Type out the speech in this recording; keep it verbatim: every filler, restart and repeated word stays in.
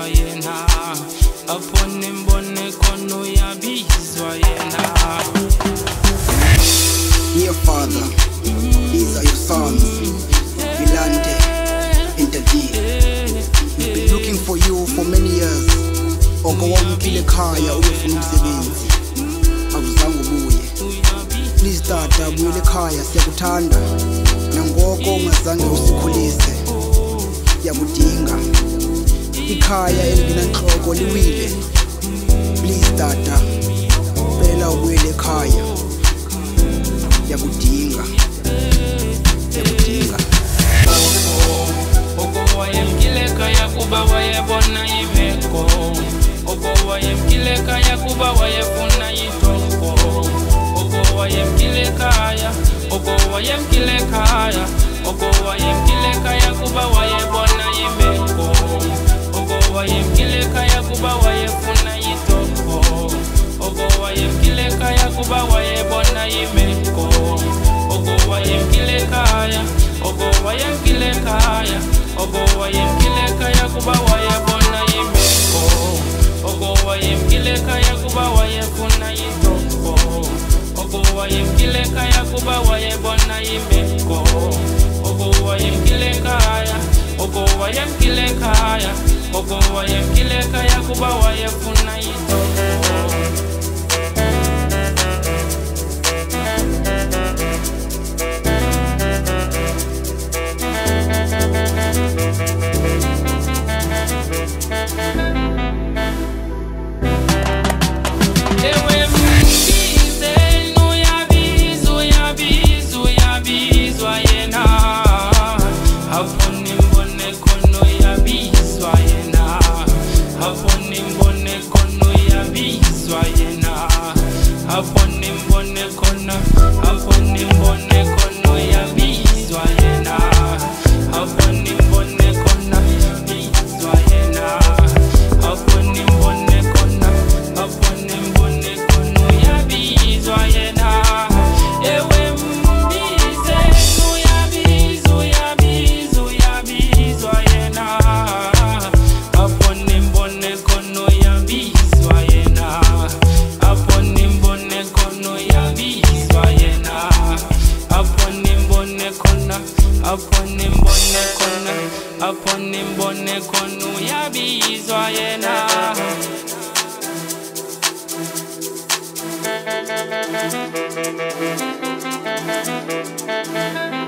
yena apone mbone kono uyabizwa yena. Dear Father, these are your sons, Lante, we've been looking for you for many years. Okowamkile khaya uyofuna umsebenzi awuzange ubuye. Please tata buyele ekhaya siyakuthanda nangoko ungazange usikhulise yakudinga ikhaya elingenantloko liwile. Please tata phela ubuyele ekhaya yakudinga yakudinga. Oko wayemkile kaya kuba wayebona imeko. Oko wayemkile kaya kuba wayefuna itoko. Oko wayemkile kaya, oko wayemkile kaya, oko wayemkile kaya kuba wayebona imeko. Oko wayemkile kaya kuba wayefuna itoko. Oko wayemkile kaya kuba wayebona imeko. Oko wayemkile kaya, oko wayemkile kaya, oko wayemkile kaya kuba wayebona imeko. Oko wayemkile kaya kuba wayefuna itoko. Oko wayemkile kaya kuba wayebona imeko. Oko wayemkile kaya, oko wayemkile kaya, oko wayemkile kaya kuba wayefuna itoko. Apone mbone kona, apone mbone kono yabizwa yena. Apone mbone kona, bizwa yena. Apone mbone kona, apone mbone kono yabizwa yena. Ewe mbize no yabizu yabizu yabizwa yena. Apone mbone kono yabizwa yena. Apone mbone kono yabizwa yena. Apone mbone kona, apone mbone kona, apone mbone kono yabizwa yena.